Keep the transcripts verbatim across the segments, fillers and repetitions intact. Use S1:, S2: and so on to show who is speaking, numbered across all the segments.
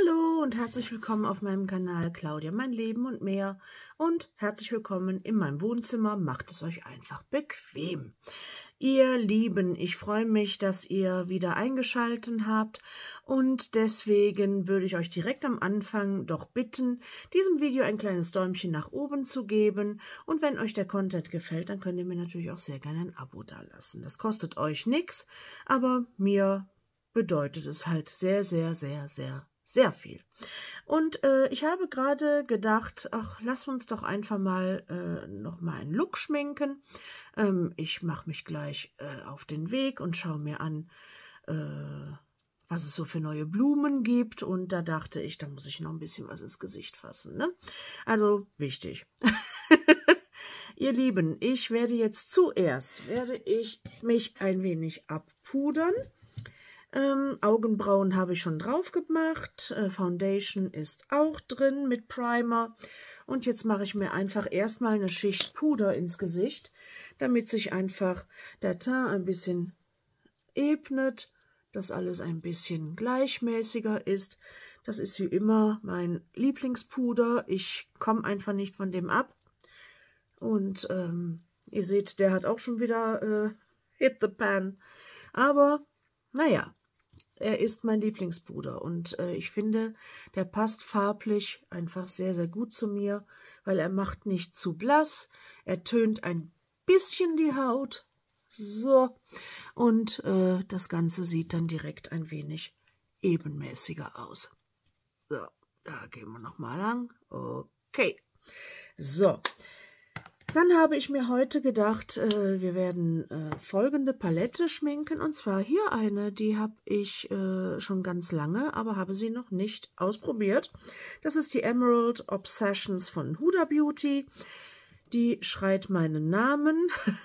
S1: Hallo und herzlich willkommen auf meinem Kanal Claudia, mein Leben und mehr und herzlich willkommen in meinem Wohnzimmer. Macht es euch einfach bequem. Ihr Lieben, ich freue mich, dass ihr wieder eingeschaltet habt und deswegen würde ich euch direkt am Anfang doch bitten, diesem Video ein kleines Däumchen nach oben zu geben und wenn euch der Content gefällt, dann könnt ihr mir natürlich auch sehr gerne ein Abo dalassen. Das kostet euch nichts, aber mir bedeutet es halt sehr, sehr, sehr, sehr Sehr viel. Und äh, ich habe gerade gedacht, ach, lass uns doch einfach mal äh, noch mal einen Look schminken. Ähm, ich mache mich gleich äh, auf den Weg und schaue mir an, äh, was es so für neue Blumen gibt. Und da dachte ich, da muss ich noch ein bisschen was ins Gesicht fassen, ne? Also wichtig. Ihr Lieben, ich werde jetzt zuerst, werde ich mich ein wenig abpudern. Ähm, Augenbrauen habe ich schon drauf gemacht, äh, Foundation ist auch drin mit Primer und jetzt mache ich mir einfach erstmal eine Schicht Puder ins Gesicht, damit sich einfach der Teint ein bisschen ebnet, dass alles ein bisschen gleichmäßiger ist. Das ist wie immer mein Lieblingspuder, ich komme einfach nicht von dem ab und ähm, ihr seht, der hat auch schon wieder äh, hit the pan, aber naja. Er ist mein Lieblingspuder und äh, ich finde, der passt farblich einfach sehr, sehr gut zu mir, weil er macht nicht zu blass, er tönt ein bisschen die Haut, so, und äh, das Ganze sieht dann direkt ein wenig ebenmäßiger aus. So, da gehen wir nochmal lang, okay, so. Dann habe ich mir heute gedacht, äh, wir werden äh, folgende Palette schminken. Und zwar hier eine, die habe ich äh, schon ganz lange, aber habe sie noch nicht ausprobiert. Das ist die Emerald Obsessions von Huda Beauty. Die schreit meinen Namen.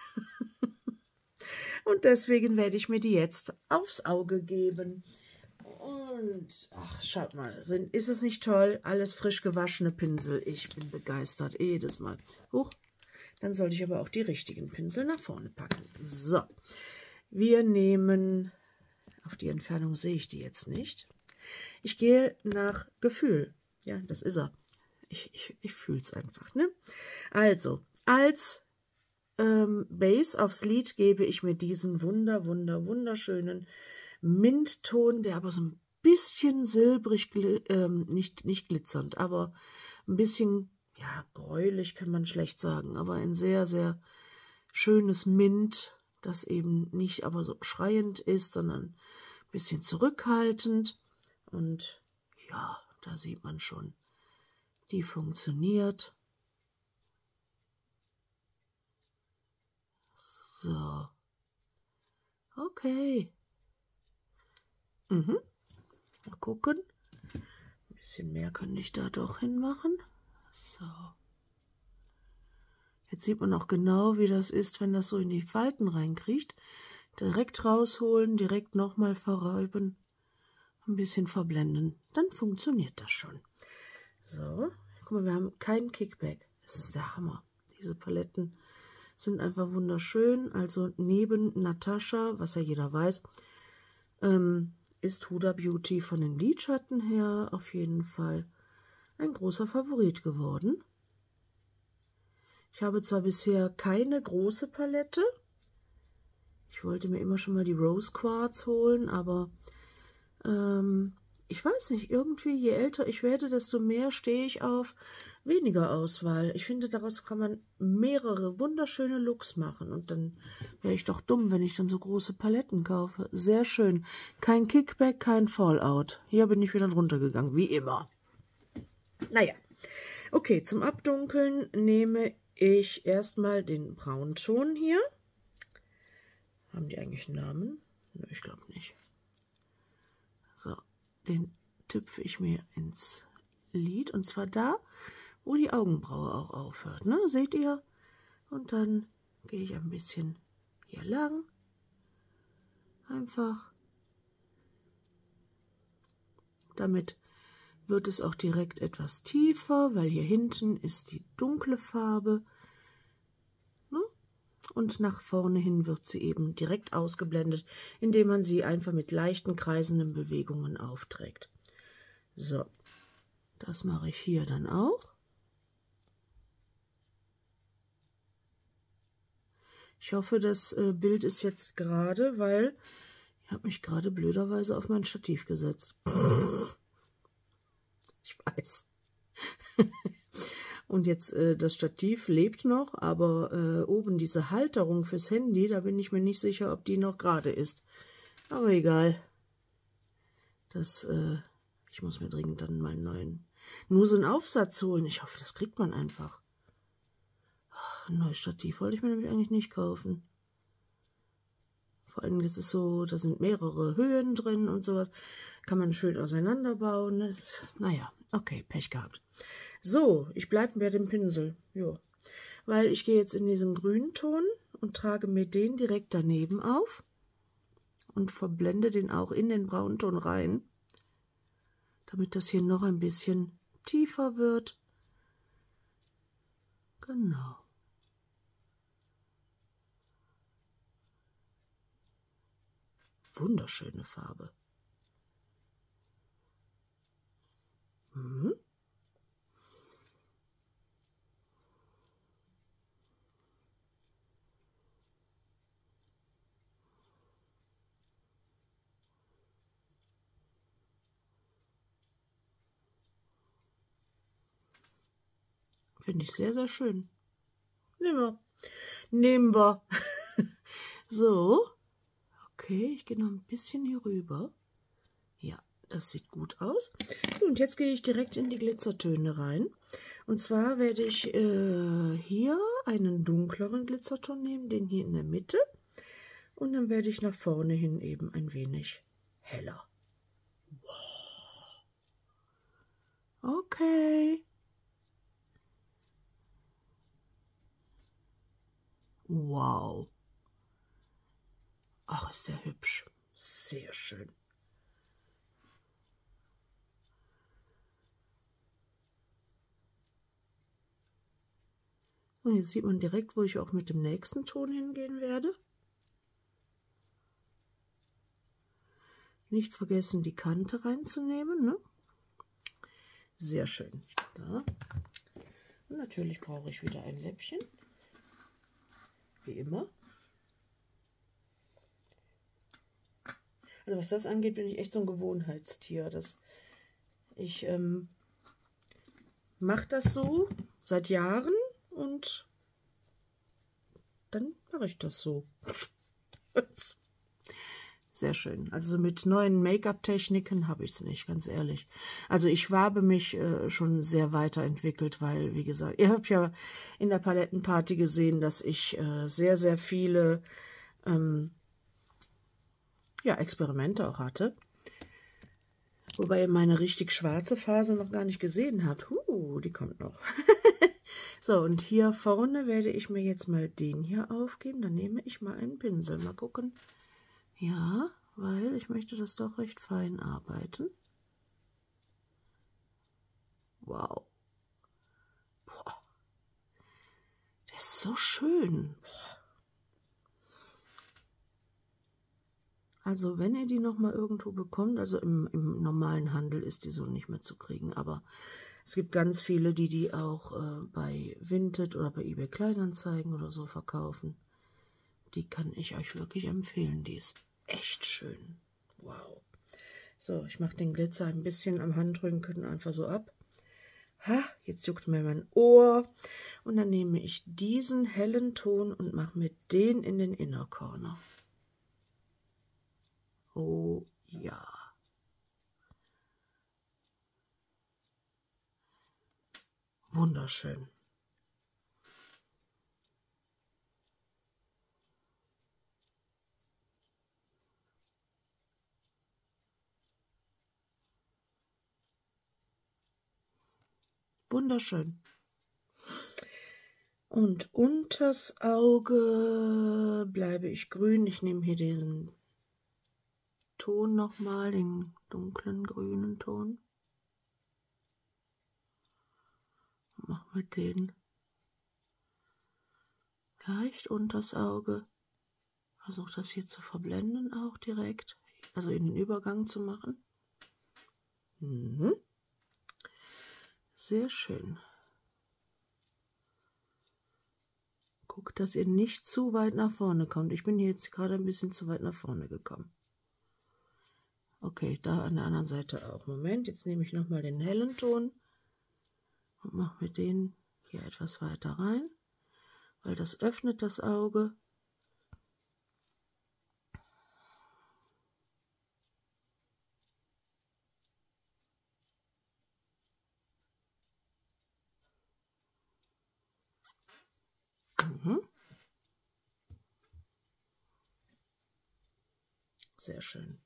S1: Und deswegen werde ich mir die jetzt aufs Auge geben. Und, ach, schaut mal, sind, ist es nicht toll? Alles frisch gewaschene Pinsel. Ich bin begeistert, jedes Mal. Huch. Dann sollte ich aber auch die richtigen Pinsel nach vorne packen. So, wir nehmen, auf die Entfernung sehe ich die jetzt nicht. Ich gehe nach Gefühl. Ja, das ist er. Ich, ich, ich fühle es einfach, ne? Also, als ähm, Base aufs Lid gebe ich mir diesen wunder, wunder, wunderschönen Mintton, der aber so ein bisschen silbrig, ähm, nicht, nicht glitzernd, aber ein bisschen, ja, gräulich kann man schlecht sagen, aber ein sehr, sehr schönes Mint, das eben nicht aber so schreiend ist, sondern ein bisschen zurückhaltend. Und ja, da sieht man schon, die funktioniert. So. Okay. Mhm. Mal gucken. Ein bisschen mehr könnte ich da doch hinmachen. So. Jetzt sieht man auch genau, wie das ist, wenn das so in die Falten reinkriecht. Direkt rausholen, direkt nochmal verreiben, ein bisschen verblenden. Dann funktioniert das schon. So, guck mal, wir haben keinen Kickback. Das ist der Hammer. Diese Paletten sind einfach wunderschön. Also neben Natascha, was ja jeder weiß, ähm, ist Huda Beauty von den Lidschatten her auf jeden Fall ein großer Favorit geworden. Ich habe zwar bisher keine große Palette. Ich wollte mir immer schon mal die Rose Quartz holen, aber ähm, ich weiß nicht, irgendwie je älter ich werde, desto mehr stehe ich auf weniger Auswahl. Ich finde, daraus kann man mehrere wunderschöne Looks machen und dann wäre ich doch dumm, wenn ich dann so große Paletten kaufe. Sehr schön. Kein Kickback, kein Fallout. Hier bin ich wieder drunter gegangen, wie immer. Naja, okay, zum Abdunkeln nehme ich erstmal den Braunton hier. Haben die eigentlich einen Namen? Nö, ich glaube nicht. So, den tüpfe ich mir ins Lid und zwar da, wo die Augenbraue auch aufhört. Ne? Seht ihr? Und dann gehe ich ein bisschen hier lang. Einfach. Damit wird es auch direkt etwas tiefer, weil hier hinten ist die dunkle Farbe. Ne? Und nach vorne hin wird sie eben direkt ausgeblendet, indem man sie einfach mit leichten kreisenden Bewegungen aufträgt. So, das mache ich hier dann auch. Ich hoffe, das äh, Bild ist jetzt gerade, weil ich habe mich gerade blöderweise auf mein Stativ gesetzt. Ich weiß. Und jetzt, äh, das Stativ lebt noch, aber äh, oben diese Halterung fürs Handy, da bin ich mir nicht sicher, ob die noch gerade ist. Aber egal. Das, äh, ich muss mir dringend dann mal einen neuen, nur so einen Aufsatz holen. Ich hoffe, das kriegt man einfach. Ein neues Stativ wollte ich mir nämlich eigentlich nicht kaufen. Vor allem ist es so, da sind mehrere Höhen drin und sowas. Kann man schön auseinanderbauen. Das ist, naja, okay, Pech gehabt. So, ich bleibe bei dem Pinsel. Jo. Weil ich gehe jetzt in diesen grünen Ton und trage mir den direkt daneben auf und verblende den auch in den braunen Ton rein, damit das hier noch ein bisschen tiefer wird. Genau. Wunderschöne Farbe. Mhm. Finde ich sehr, sehr schön. Nehmen wir. Nehmen wir. So. Okay, ich gehe noch ein bisschen hier rüber. Ja, das sieht gut aus. So, und jetzt gehe ich direkt in die Glitzertöne rein. Und zwar werde ich äh, hier einen dunkleren Glitzerton nehmen, den hier in der Mitte. Und dann werde ich nach vorne hin eben ein wenig heller. Wow. Okay. Wow. Ach, ist der hübsch. Sehr schön. Und jetzt sieht man direkt, wo ich auch mit dem nächsten Ton hingehen werde. Nicht vergessen, die Kante reinzunehmen, ne? Sehr schön. So. Und natürlich brauche ich wieder ein Läppchen. Wie immer. Also was das angeht, bin ich echt so ein Gewohnheitstier. Das, ich ähm, mache das so seit Jahren und dann mache ich das so. Sehr schön. Also mit neuen Make-up-Techniken habe ich es nicht, ganz ehrlich. Also ich habe mich äh, schon sehr weiterentwickelt, weil, wie gesagt, ihr habt ja in der Palettenparty gesehen, dass ich äh, sehr, sehr viele ähm, ja, Experimente auch hatte. Wobei ihr meine richtig schwarze Phase noch gar nicht gesehen habt. Huh, die kommt noch. So, und hier vorne werde ich mir jetzt mal den hier aufgeben. Dann nehme ich mal einen Pinsel. Mal gucken. Ja, weil ich möchte das doch recht fein arbeiten. Wow. Boah. Der ist so schön. Boah. Also wenn ihr die noch mal irgendwo bekommt, also im, im normalen Handel ist die so nicht mehr zu kriegen, aber es gibt ganz viele, die die auch äh, bei Vinted oder bei eBay Kleinanzeigen oder so verkaufen. Die kann ich euch wirklich empfehlen, die ist echt schön. Wow. So, ich mache den Glitzer ein bisschen am Handrücken einfach so ab. Ha, jetzt juckt mir mein Ohr. Und dann nehme ich diesen hellen Ton und mache mir den in den Inner Corner. Oh ja. Wunderschön. Wunderschön. Und unters Auge bleibe ich grün. Ich nehme hier diesen Ton nochmal, den dunklen grünen Ton. Mach mit den leicht unters Auge. Versuche das hier zu verblenden auch direkt, also in den Übergang zu machen. Mhm. Sehr schön. Guckt, dass ihr nicht zu weit nach vorne kommt. Ich bin hier jetzt gerade ein bisschen zu weit nach vorne gekommen. Okay, da an der anderen Seite auch. Moment, jetzt nehme ich nochmal den hellen Ton und mache mir den hier etwas weiter rein, weil das öffnet das Auge. Mhm. Sehr schön.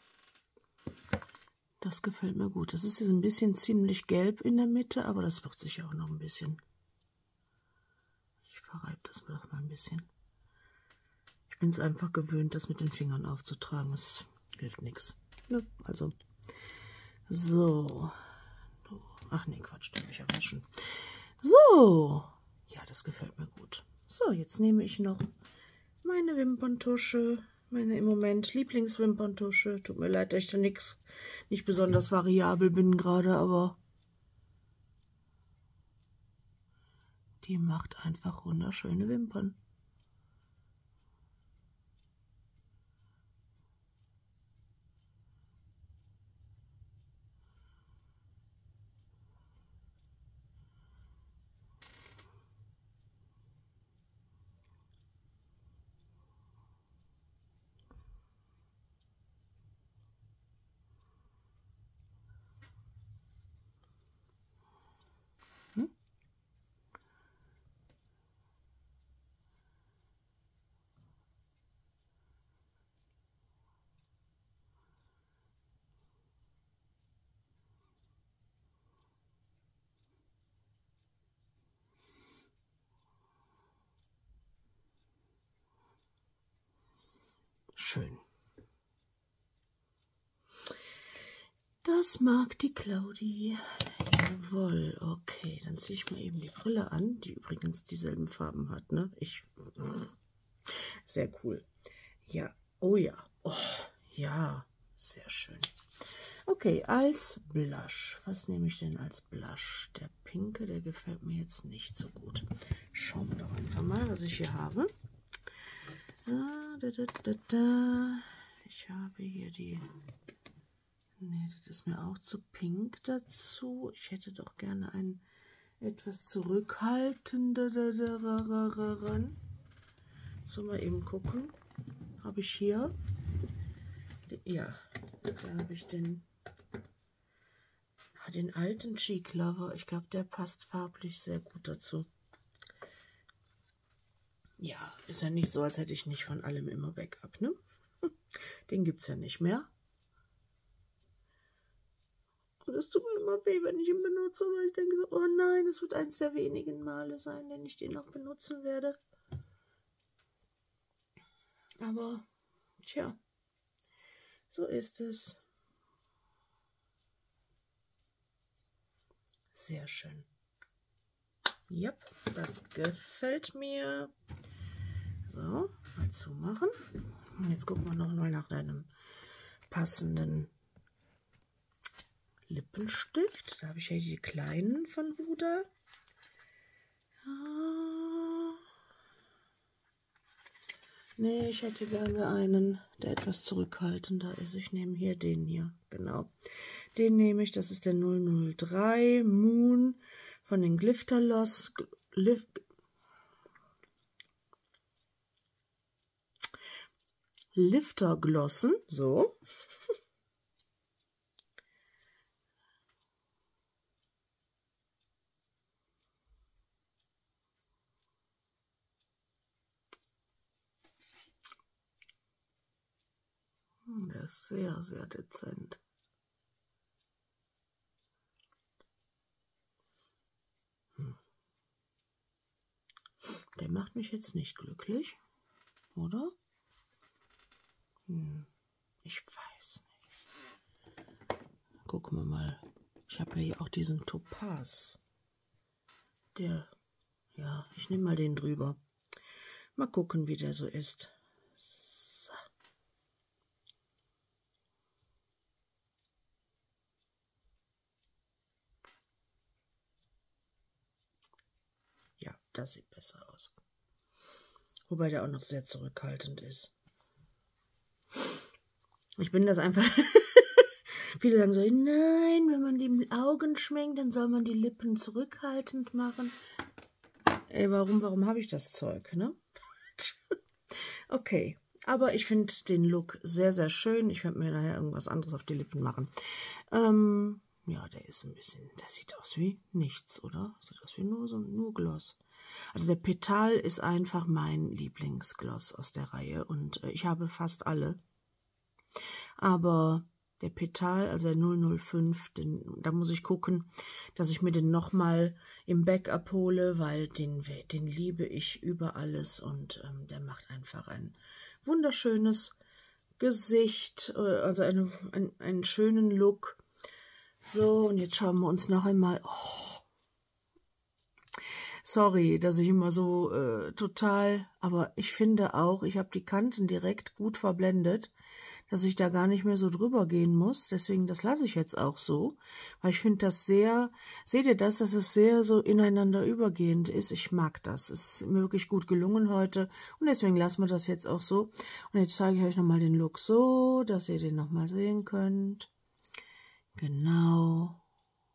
S1: Das gefällt mir gut. Das ist jetzt ein bisschen ziemlich gelb in der Mitte, aber das wird sich auch noch ein bisschen. Ich verreibe das noch mal ein bisschen. Ich bin es einfach gewöhnt, das mit den Fingern aufzutragen. Das hilft nichts. Ne? Also, so. Ach nee, Quatsch, den will ich ja waschen. So. Ja, das gefällt mir gut. So, jetzt nehme ich noch meine Wimperntusche. Meine im Moment Lieblingswimperntusche. Tut mir leid, dass ich da nix, nicht besonders variabel bin gerade, aber die macht einfach wunderschöne Wimpern. Hm? Schön. Das mag die Claudi. Jawohl, okay. Dann ziehe ich mal eben die Brille an, die übrigens dieselben Farben hat, ne? Ich. Sehr cool. Ja, oh ja. Oh, ja, sehr schön. Okay, als Blush. Was nehme ich denn als Blush? Der pinke, der gefällt mir jetzt nicht so gut. Schauen wir doch einfach mal, was ich hier habe. Ah, da, da, da, da. Ich habe hier die... Nee, das ist mir auch zu pink dazu. Ich hätte doch gerne einen etwas zurückhaltenderen. So, mal eben gucken. Habe ich hier... Ja, da habe ich den... Den alten Cheek Lover. Ich glaube, der passt farblich sehr gut dazu. Ja, ist ja nicht so, als hätte ich nicht von allem immer Backup, ne? Den gibt es ja nicht mehr. Und es tut mir immer weh, wenn ich ihn benutze, weil ich denke so, oh nein, es wird eins der wenigen Male sein, den ich den noch benutzen werde. Aber, tja, so ist es. Sehr schön. Ja, das gefällt mir. So, mal zumachen. Und jetzt gucken wir noch mal nach deinem passenden Lippenstift. Da habe ich ja die kleinen von Huda. Ja. Nee, ich hätte gerne einen, der etwas zurückhaltender ist. Ich nehme hier den hier, genau. Den nehme ich, das ist der null null drei Moon von den Glifterloss. Glif Lifterglossen, so. Der ist sehr, sehr dezent. Hm. Der macht mich jetzt nicht glücklich, oder? Hm. Ich weiß nicht. Gucken wir mal. Ich habe ja hier auch diesen Topaz. Der, ja, ich nehme mal den drüber. Mal gucken, wie der so ist. So. das sieht besser aus. Wobei der auch noch sehr zurückhaltend ist. Ich bin das einfach... Viele sagen so, nein, wenn man die Augen schminkt, dann soll man die Lippen zurückhaltend machen. Ey, warum, warum habe ich das Zeug, ne? Okay, aber ich finde den Look sehr, sehr schön. Ich werde mir nachher irgendwas anderes auf die Lippen machen. Ähm, ja, der ist ein bisschen, der sieht aus wie nichts, oder? Sieht aus wie nur so nur Gloss. Also der Petal ist einfach mein Lieblingsgloss aus der Reihe und äh, ich habe fast alle. Aber der Petal, also der null null fünf, den, da muss ich gucken, dass ich mir den nochmal im Backup hole, weil den, den liebe ich über alles und ähm, der macht einfach ein wunderschönes Gesicht, äh, also eine, ein, einen schönen Look. So, und jetzt schauen wir uns noch einmal... Oh, sorry, dass ich immer so äh, total... Aber ich finde auch, ich habe die Kanten direkt gut verblendet, dass ich da gar nicht mehr so drüber gehen muss. Deswegen, das lasse ich jetzt auch so. Weil ich finde das sehr... Seht ihr das, dass es sehr so ineinander übergehend ist? Ich mag das. Es ist mir wirklich gut gelungen heute. Und deswegen lassen wir das jetzt auch so. Und jetzt zeige ich euch nochmal den Look so, dass ihr den nochmal sehen könnt. Genau.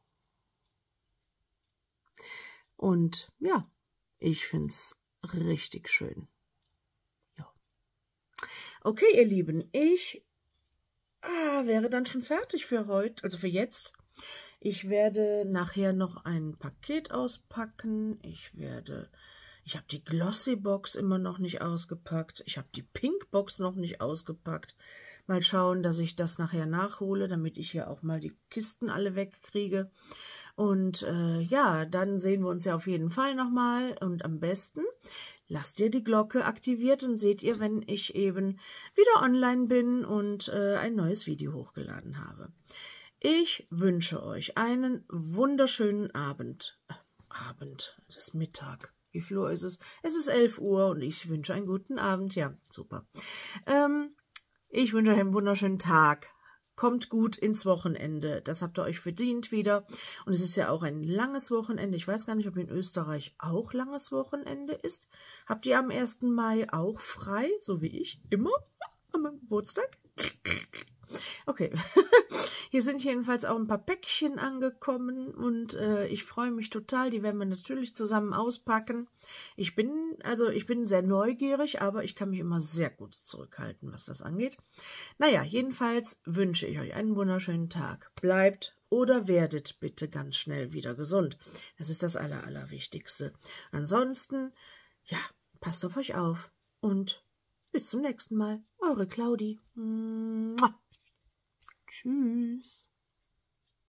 S1: Und ja, ich finde es richtig schön. Ja. Okay, ihr Lieben, ich ah, wäre dann schon fertig für heute, also für jetzt. Ich werde nachher noch ein Paket auspacken. Ich werde, ich habe die Glossy Box immer noch nicht ausgepackt. Ich habe die Pink Box noch nicht ausgepackt. Mal schauen, dass ich das nachher nachhole, damit ich hier auch mal die Kisten alle wegkriege. Und äh, ja, dann sehen wir uns ja auf jeden Fall nochmal. Und am besten lasst ihr die Glocke aktiviert und seht ihr, wenn ich eben wieder online bin und äh, ein neues Video hochgeladen habe. Ich wünsche euch einen wunderschönen Abend. Äh, Abend, es ist Mittag. Wie viel Uhr ist es? Es ist elf Uhr und ich wünsche einen guten Abend. Ja, super. Ähm, ich wünsche euch einen wunderschönen Tag. Kommt gut ins Wochenende. Das habt ihr euch verdient wieder. Und es ist ja auch ein langes Wochenende. Ich weiß gar nicht, ob in Österreich auch langes Wochenende ist. Habt ihr am ersten Mai auch frei, so wie ich, immer an meinem Geburtstag? Okay, hier sind jedenfalls auch ein paar Päckchen angekommen und äh, ich freue mich total. Die werden wir natürlich zusammen auspacken. Ich bin, also ich bin sehr neugierig, aber ich kann mich immer sehr gut zurückhalten, was das angeht. Naja, jedenfalls wünsche ich euch einen wunderschönen Tag. Bleibt oder werdet bitte ganz schnell wieder gesund. Das ist das Aller, Allerwichtigste. Ansonsten, ja, passt auf euch auf und bis zum nächsten Mal. Eure Claudi. Tschüss.